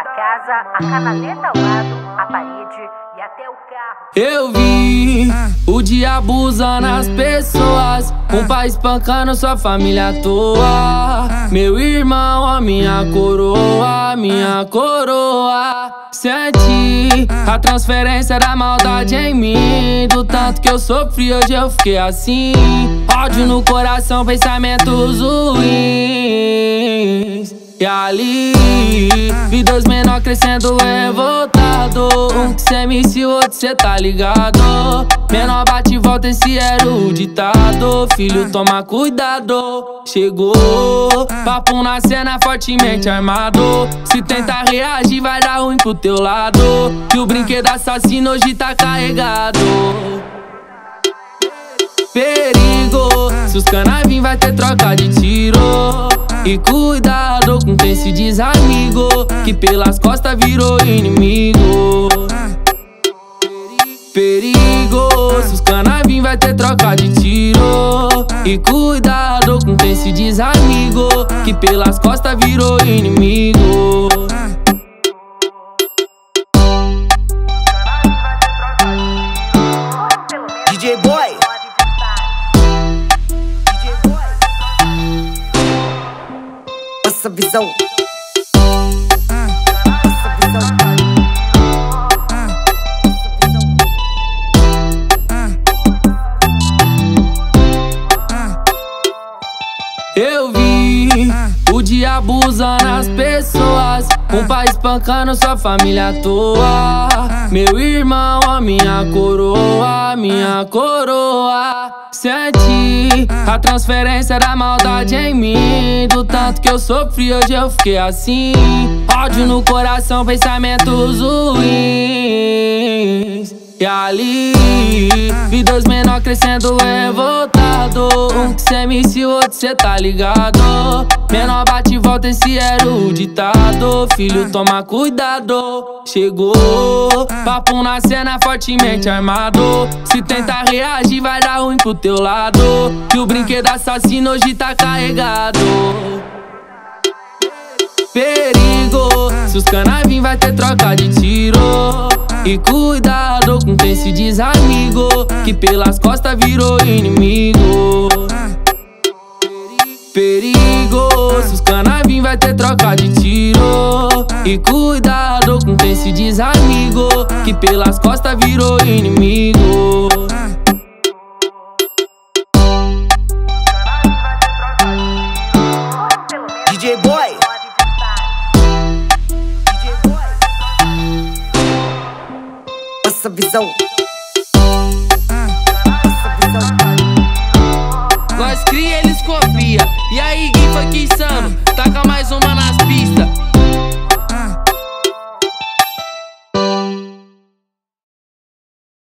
a casa, a canaleta ao lado, a parede e até o carro. Eu vi o diabo usando as pessoas, um pai espancando sua família à toa. Meu irmão, a minha coroa, minha coroa. Senti a transferência da maldade em mim, do tanto que eu sofri, hoje eu fiquei assim. Ódio no coração, pensamentos ruins. E ali, vi dois menor crescendo revoltado. Um que cê me se o outro cê tá ligado. Menor bate e volta, esse era o ditado. Filho, toma cuidado. Chegou, papo na cena fortemente armado. Se tentar reagir vai dar ruim pro teu lado. Que o brinquedo assassino hoje tá carregado. Perigo, se os cana vir vai ter troca de tiro. E cuidado com quem se diz amigo, que pelas costas virou inimigo. Perigo, se os cana vir vai ter troca de tiro. E cuidado com quem se diz amigo, que pelas costas virou inimigo. DJ Boy, essa visão. Eu vi o diabo usando as pessoas, um pai espancando sua família à toa. Meu irmão, a minha coroa, minha coroa. Senti a transferência da maldade em mim, do tanto que eu sofri, hoje eu fiquei assim. Ódio no coração, pensamentos ruins. E ali, vi dois menor crescendo revoltado. Um que cê me se o outro cê tá ligado. Menor bate e volta, esse era o ditado. Filho, toma cuidado. Chegou, papo na cena fortemente armado. Se tentar reagir vai dar ruim pro teu lado. Que o brinquedo assassino hoje tá carregado. Perigo, se os cana vir vai ter troca de tiro. E cuidado com quem se diz amigo, que pelas costas virou inimigo. Perigo, se os cana vir vai ter troca de tiro. E cuidado com quem se diz amigo, que pelas costas virou inimigo. DJ Boy, essa visão. Nós cria, eles copia. E aí, Gui, foi que insano. Taca